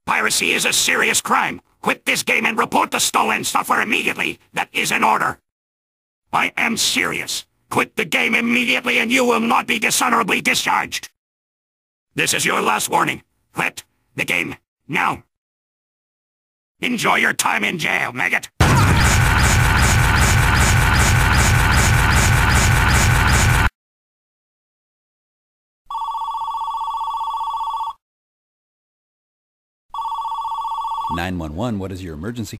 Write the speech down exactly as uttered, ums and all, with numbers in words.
Piracy is a serious crime. Quit this game and report the stolen software immediately. That is an order. I am serious. Quit the game immediately and you will not be dishonorably discharged. This is your last warning. Quit the game now. Enjoy your time in jail, maggot. nine one one, what is your emergency?